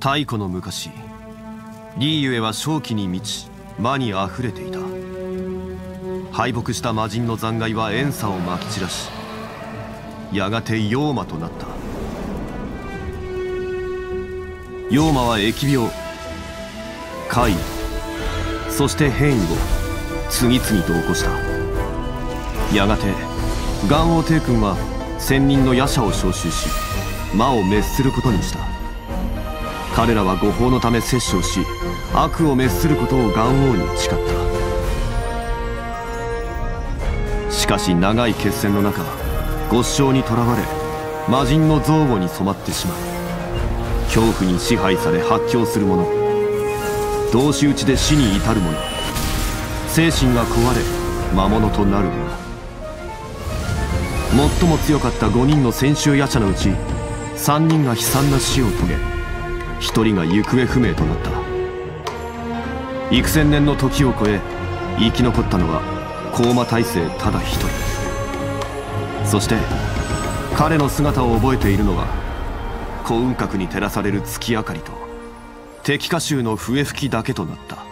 太古の昔、リーユエは正気に満ち魔にあふれていた。敗北した魔人の残骸は怨嗟をまき散らし、やがて妖魔となった。妖魔は疫病、怪異、そして変異を次々と起こした。やがて元王帝君は千人の夜叉を召集し、魔を滅することにした。彼らは誤報のため殺生し、悪を滅することを元王に誓った。しかし長い決戦の中、ごっしょうにとらわれ魔人の憎悪に染まってしまう。恐怖に支配され発狂する者、同士討ちで死に至る者、精神が壊れ魔物となる者。最も強かった5人の千秋夜叉のうち3人が悲惨な死を遂げ、1人が行方不明となった。幾千年の時を超え生き残ったのは高魔大聖ただ一人。そして彼の姿を覚えているのは、幸運閣に照らされる月明かりと敵歌集の笛吹きだけとなった。